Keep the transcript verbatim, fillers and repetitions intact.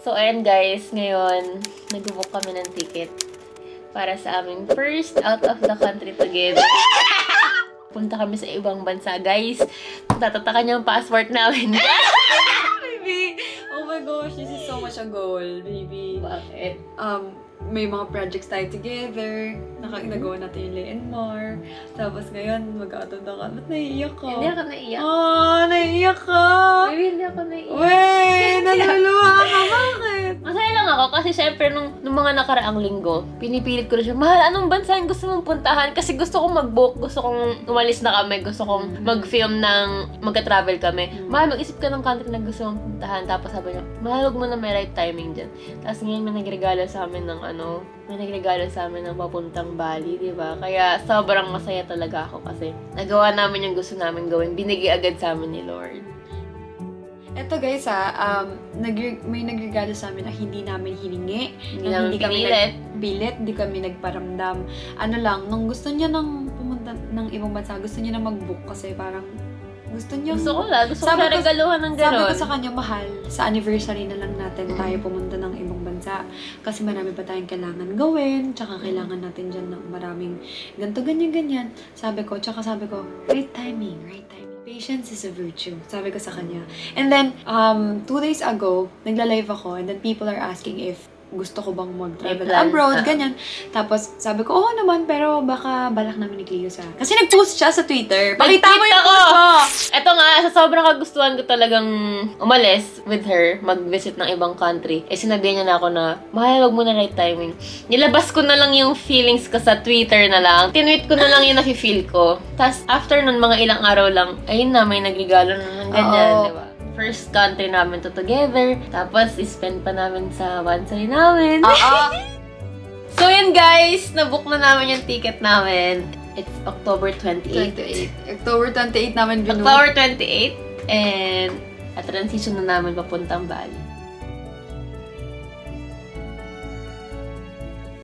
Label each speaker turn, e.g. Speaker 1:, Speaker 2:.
Speaker 1: So, ayan guys, ngayon, nag-book kami ng ticket para sa aming first out of the country together. Punta kami sa ibang bansa, guys. Tatatakan niya ang passport namin.
Speaker 2: Baby! Oh my gosh, this is so much a goal, baby.
Speaker 1: Bakit?
Speaker 2: Um, may mga projects tayo together. Naka-nagawa natin yung Lay and Mar. Tapos ngayon, mag-out-out ka. Ba't naiiyak ka?
Speaker 1: Hindi ako naiiyak.
Speaker 2: Oh, naiiyak ka!
Speaker 1: Baby, hindi ako naiiyak.
Speaker 2: Wey! Naluluha ka! Bakit?
Speaker 1: Masaya lang ako kasi syempre nung, nung mga nakaraang linggo, pinipilit ko na siya, mahal, anong bansa yung gusto mong puntahan? Kasi gusto kong mag-book, gusto kong umalis na kami, gusto kong mag-film ng magka-travel kami. Mahal, mag-isip ka ng country na gusto mong puntahan. Tapos sabi niya, mahal, huwag mo na may right timing dyan. Tapos ngayon may nagregalo sa amin ng ano, may nagregalo sa amin ng papuntang Bali, di ba? Kaya sobrang masaya talaga ako kasi nagawa namin yung gusto namin gawin. Binigay agad sa amin ni Lord.
Speaker 2: Eto guys ha, um, nag may nagregalo sa amin na hindi namin hiningi.
Speaker 1: Hindi
Speaker 2: na
Speaker 1: namin
Speaker 2: hindi kami
Speaker 1: pinilit.
Speaker 2: nagpilit, hindi kami nagparamdam. Ano lang, nung gusto niya nang pumunta ng ibang bansa, gusto niya na mag-book kasi parang gusto niya.
Speaker 1: Gusto ko lang. Gusto ko na regaluhan ng gano'n.
Speaker 2: Sabi ko sa kanya, mahal, sa anniversary na lang natin tayo pumunta ng ibang bansa. Kasi marami pa tayong kailangan gawin, tsaka kailangan natin dyan ng maraming ganto, ganyan, ganyan. Sabi ko, tsaka sabi ko, right timing, right timing. Patience is a virtue. Sabi ko sa kanya. And then, um, two days ago, nagla-live ako and then people are asking if gusto ko bang mag-travel abroad, ganyan. Tapos, sabi ko, oo naman, pero baka balak namin ni Cleo sa... Kasi nag-post siya sa Twitter. Pakita mo yung post mo!
Speaker 1: Ito nga, sa sobrang kagustuhan ko talagang umalis with her, mag-visit ng ibang country. Eh, sinabihan niya na ako na, mahal, wag mo na right timing. Nilabas ko na lang yung feelings ko sa Twitter na lang. Tinweet ko na lang yung nafe-feel ko. Tapos, after nun, mga ilang araw lang, ayun na, may nagregalo na ng ganyan, di ba? First country namin to together. Tapos, spend pa namin sa bansay namin.
Speaker 2: Oo.
Speaker 1: So, yun guys. Nabook na namin yung ticket namin. It's October twenty-eighth.
Speaker 2: October twenty-eighth namin binu.
Speaker 1: October twenty-eighth. And, at transition na namin papuntang Bali.